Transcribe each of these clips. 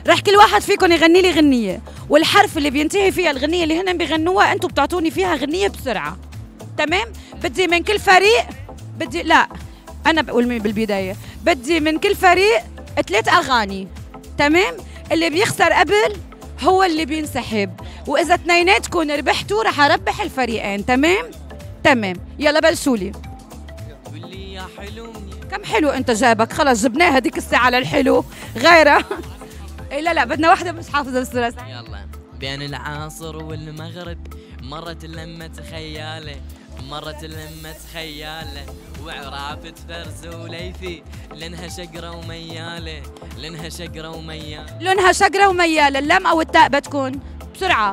رح كل واحد فيكم يغني لي غنية، والحرف اللي بينتهي فيها الغنية اللي هن بيغنوها انتم بتعطوني فيها غنية بسرعة. تمام؟ بدي من كل فريق لا انا بقول من بالبداية، بدي من كل فريق 3 اغاني. تمام؟ اللي بيخسر قبل هو اللي بينسحب، واذا اثنيناتكم ربحتوا رح اربح الفريقين. تمام؟ تمام، يلا بلشوا لي. يا حلو كم حلو انت جابك؟ خلص جبناها هذيك الساعة للحلو غيرها. إيه لا بدنا واحدة مش حافظة الثلاث. يلا. بين العصر والمغرب مرت لمة خياله، مرت لمة خياله، وعرافة فرز وليفي لانها شقرة وميالة، لانها شقرة وميالة. لونها شقرة وميالة. اللام أو التاء بتكون بسرعة؟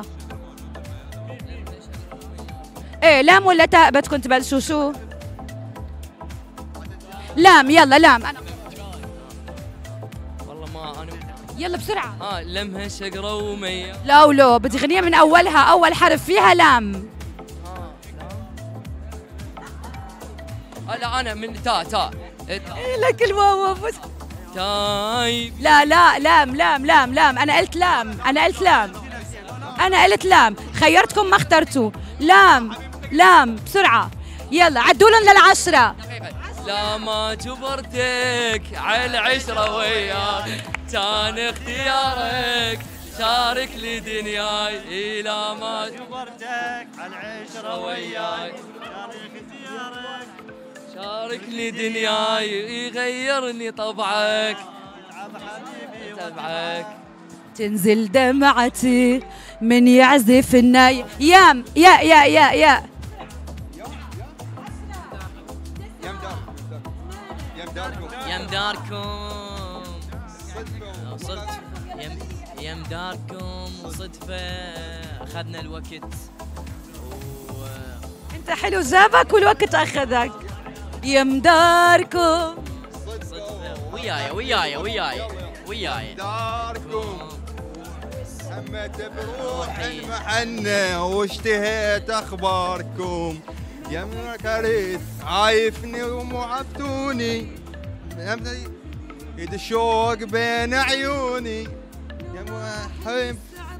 ايه لام ولا تاء بدكم تبلشوا؟ شو؟ لام. يلا لام. انا والله ما انا. يلا بسرعة. لمها شقرة وميالة. لا ولو بدي غنية من أولها، أول حرف فيها لام. لا انا من تاء. إيه لك الواو. تايب. لا لام. أنا قلت لام. أنا قلت لام. خيرتكم ما اخترتوا. لام بسرعة. يلا عدوا لهم لل10. لا ما جبرتك على 10 وياك، كان اختيارك شارك لي دنياي. لا ما جبرتك على 10 وياك، شارك لي دنياي، يغيرني طبعك. تنزل دمعتي من يعزف الناي. يام يا يم داركم صدفة أخذنا الوقت انت حلو جابك والوقت أخذك. يم داركم صدفة. وياي داركم همت بروح المحنة واشتهيت أخباركم. يا كريت عايفني ومعبتوني، يد الشوق بين عيوني. يا محب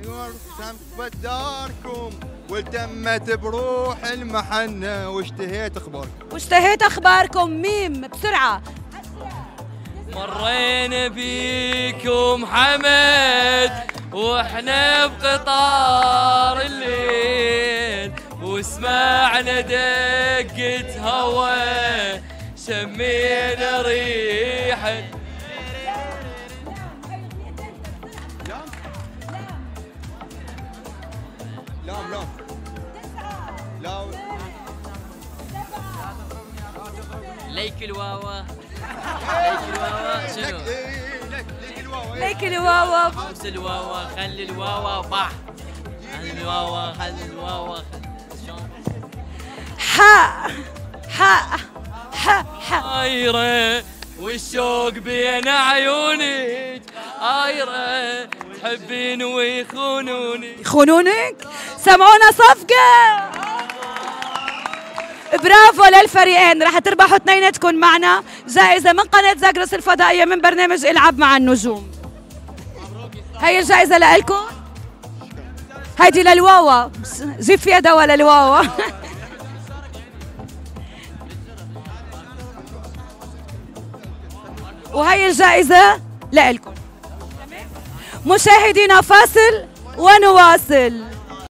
بداركم والتمت بروح المحنة واشتهيت أخباركم. ميم بسرعة. مرينا بيكم حمد واحنا بقطار الليل، وسمعنا دقة هوا شمينا ريحة. ليك الواوا شنو؟ ليك الواوا. خمس الواوا خلي الواوا باح. الواوا خلي الواوا عايرة والشوق بين عيونك، عايرة تحبين يخونونك. سمعونا صفقة. برافو للفريقين. رح تربحوا اثنيناتكم معنا جائزة من قناة زاغرس الفضائية من برنامج العب مع النجوم. هي الجائزة لإلكم. هيدي للواوا. جيب فيها دواء للواوا. وهي الجائزة لإلكم. مشاهدينا فاصل ونواصل.